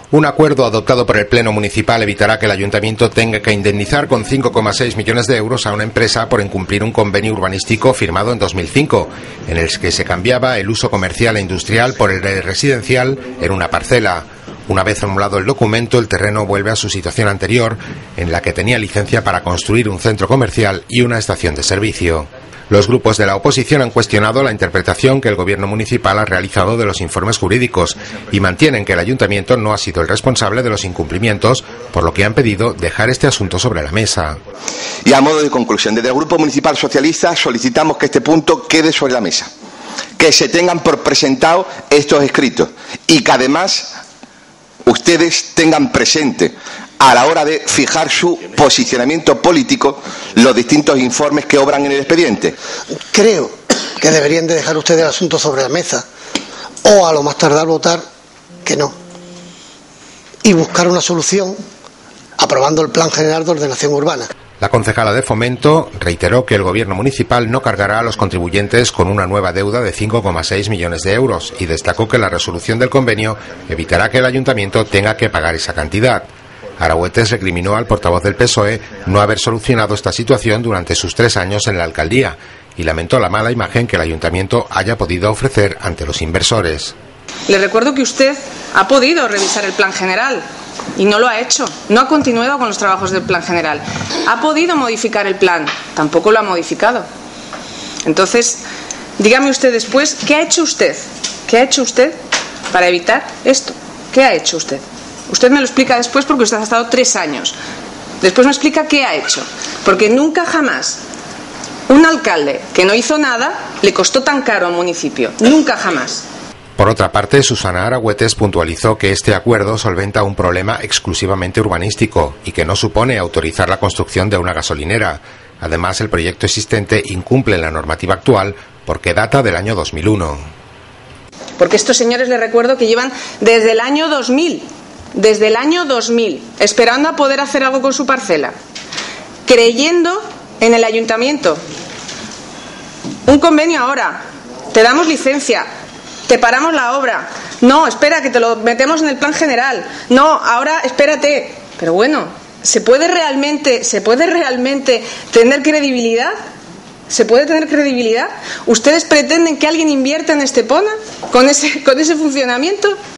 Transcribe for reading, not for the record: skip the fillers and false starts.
Un acuerdo adoptado por el Pleno Municipal evitará que el Ayuntamiento tenga que indemnizar con 5,6 millones de euros a una empresa por incumplir un convenio urbanístico firmado en 2005, en el que se cambiaba el uso comercial e industrial por el residencial en una parcela. Una vez anulado el documento, el terreno vuelve a su situación anterior, en la que tenía licencia para construir un centro comercial y una estación de servicio. Los grupos de la oposición han cuestionado la interpretación que el gobierno municipal ha realizado de los informes jurídicos y mantienen que el ayuntamiento no ha sido el responsable de los incumplimientos, por lo que han pedido dejar este asunto sobre la mesa. Y a modo de conclusión, desde el Grupo Municipal Socialista solicitamos que este punto quede sobre la mesa, que se tengan por presentado estos escritos y que además ustedes tengan presente a la hora de fijar su posicionamiento político los distintos informes que obran en el expediente. Creo que deberían de dejar ustedes el asunto sobre la mesa o a lo más tardar votar que no y buscar una solución aprobando el Plan General de Ordenación Urbana. La concejala de Fomento reiteró que el gobierno municipal no cargará a los contribuyentes con una nueva deuda de 5,6 millones de euros y destacó que la resolución del convenio evitará que el ayuntamiento tenga que pagar esa cantidad. Aragüetes recriminó al portavoz del PSOE no haber solucionado esta situación durante sus 3 años en la alcaldía y lamentó la mala imagen que el ayuntamiento haya podido ofrecer ante los inversores. Le recuerdo que usted ha podido revisar el plan general y no lo ha hecho, no ha continuado con los trabajos del plan general. Ha podido modificar el plan, tampoco lo ha modificado. Entonces, dígame usted después, ¿qué ha hecho usted? ¿Qué ha hecho usted para evitar esto? ¿Qué ha hecho usted? Usted me lo explica después porque usted ha estado 3 años. Después me explica qué ha hecho. Porque nunca jamás un alcalde que no hizo nada le costó tan caro a un municipio. Nunca jamás. Por otra parte, Susana Aragüetes puntualizó que este acuerdo solventa un problema exclusivamente urbanístico y que no supone autorizar la construcción de una gasolinera. Además, el proyecto existente incumple la normativa actual porque data del año 2001. Porque estos señores, les recuerdo que llevan desde el año 2000, esperando a poder hacer algo con su parcela, creyendo en el ayuntamiento. Un convenio ahora, te damos licencia, te paramos la obra. No, espera, que te lo metemos en el plan general. No, ahora espérate. Pero bueno, ¿se puede realmente tener credibilidad? ¿Se puede tener credibilidad? ¿Ustedes pretenden que alguien invierta en Estepona con ese funcionamiento?